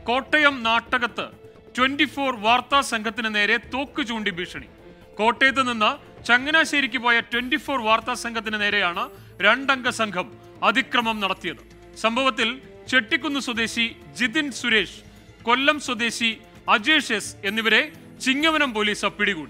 കോട്ടയം നാട്ടകത്ത് 24 വാർത്താ സംഘത്തിന് നേരെ തോക്ക് ചൂണ്ടി ഭീഷണി. കോട്ടയത്ത് നിന്ന് ചങ്ങനാശ്ശേരിക്ക് പോയ 24 വാർത്താ സംഘത്തിന് നേരെയാണ് 2 അംഗ സംഘം അതിക്രമം നടത്തിയത്. സംഭവത്തിൽ ചെട്ടിക്കുന്ന് സ്വദേശി ജിതിൻ സുരേഷ്, കൊല്ലം സ്വദേശി അജേഷ് എസ് എന്നിവരെ ചിങ്ങവനം പോലീസ് പിടികൂടി.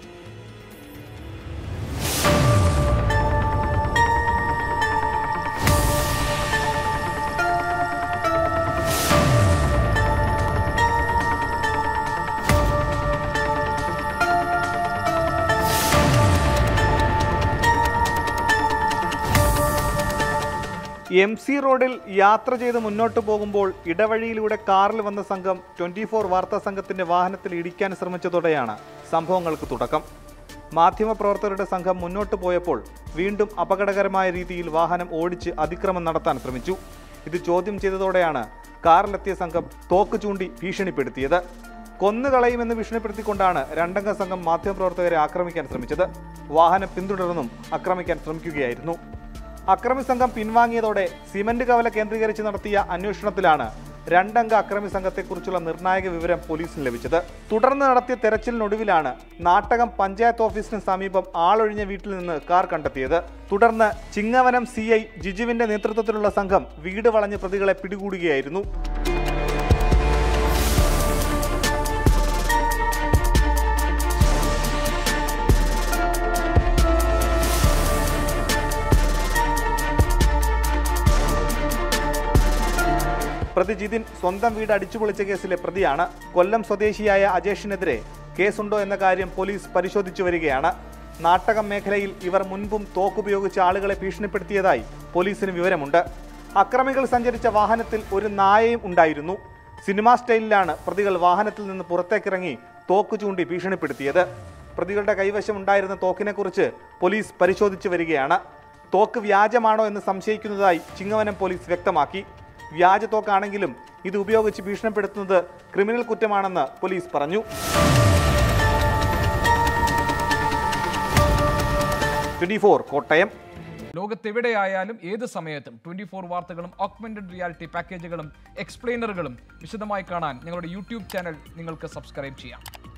MC റോഡിൽ യാത്ര ചെയ്ത് മുന്നോട്ട് പോകുമ്പോൾ ഇടവഴിയിലൂടെ കാറിൽ വന്ന സംഘം 24 വാർത്താ സംഘത്തിന്റെ വാഹനത്തിൽ ഇടിക്കാൻ ശ്രമിച്ചതോടെയാണ് സംഭവങ്ങൾക്ക് തുടക്കം. മാധ്യമപ്രവർത്തകരുടെ സംഘം മുന്നോട്ട് പോയപ്പോൾ വീണ്ടും അപകടകരമായ രീതിയിൽ വാഹനം ഓടിച്ച് അതിക്രമം നടത്താൻ ശ്രമിച്ചു. ഇത് ചോദ്യം ചെയ്തതോടെയാണ് കാറിലെത്തിയ സംഘം തോക്ക് ചൂണ്ടി ഭീഷണിപ്പെടുത്തിയത്. കൊന്നുകളയുമെന്ന് ഭീഷണിപ്പെടുത്തിക്കൊണ്ടാണ് 2 അംഗ സംഘം മാധ്യമപ്രവർത്തകരെ ആക്രമിക്കാൻ ശ്രമിച്ചത്. വാഹനം പിന്തുടർന്നും ആക്രമിക്കാൻ ശ്രമിക്കുകയായിരുന്നു. അക്രമി സംഘം പിൻവാങ്ങിയതോടെ സിമന്റ് കവല കേന്ദ്രീകരിച്ച് നടത്തിയ അന്വേഷണത്തിലാണ് 2 അംഗ അക്രമി സംഘത്തെക്കുറിച്ചുള്ള നിർണായക വിവരം പോലീസിന് ലഭിച്ചത്. തുടർന്ന് നടത്തിയ തെരച്ചിലിനൊടുവിലാണ് നാട്ടകം പഞ്ചായത്ത് ഓഫീസിന് സമീപം ആളൊഴിഞ്ഞ വീട്ടിൽ നിന്ന് കാർ കണ്ടെത്തിയത്. തുടർന്ന് ചിങ്ങവനം CI ജിജുവിന്റെ നേതൃത്വത്തിലുള്ള സംഘം വീട് വളഞ്ഞ് പ്രതികളെ പിടികൂടുകയായിരുന്നു. പ്രതി ജിതിൻ സ്വന്തം വീട് അടിച്ചുപൊളിച്ച കേസിലെ പ്രതിയാണ്. കൊല്ലം സ്വദേശിയായ അജേഷിനെതിരെ കേസുണ്ടോ എന്ന കാര്യം പോലീസ് പരിശോധിച്ചു വരികയാണ്. നാട്ടകം മേഖലയിൽ ഇവർ മുൻപും തോക്കുപയോഗിച്ച് ആളുകളെ ഭീഷണിപ്പെടുത്തിയതായി പോലീസിന് വിവരമുണ്ട്. അക്രമികൾ സഞ്ചരിച്ച വാഹനത്തിൽ ഒരു നായയും ഉണ്ടായിരുന്നു. സിനിമാ സ്റ്റൈലിലാണ് പ്രതികൾ വാഹനത്തിൽ നിന്ന് പുറത്തേക്കിറങ്ങി തോക്ക് ചൂണ്ടി ഭീഷണിപ്പെടുത്തിയത്. പ്രതികളുടെ കൈവശം ഉണ്ടായിരുന്ന തോക്കിനെക്കുറിച്ച് പോലീസ് പരിശോധിച്ചു വരികയാണ്. തോക്ക് വ്യാജമാണോ എന്ന് സംശയിക്കുന്നതായി ചിങ്ങവനം പോലീസ് വ്യക്തമാക്കി. വ്യാജ തോക്കാണെങ്കിലും ഇത് ഉപയോഗിച്ച് ഭീഷണിപ്പെടുത്തുന്നത് ക്രിമിനൽ കുറ്റമാണെന്ന് പോലീസ് പറഞ്ഞു. 24 കോട്ടയം. ലോകത്തെവിടെയായാലും ഏത് സമയത്തും 24 വാർത്തകളും ഓഗ്മെന്റഡ് റിയാലിറ്റി പാക്കേജുകളും എക്സ്പ്ലെയിനറുകളും വിശദമായി കാണാൻ ഞങ്ങളുടെ യൂട്യൂബ് ചാനൽ നിങ്ങൾക്ക് സബ്സ്ക്രൈബ് ചെയ്യാം.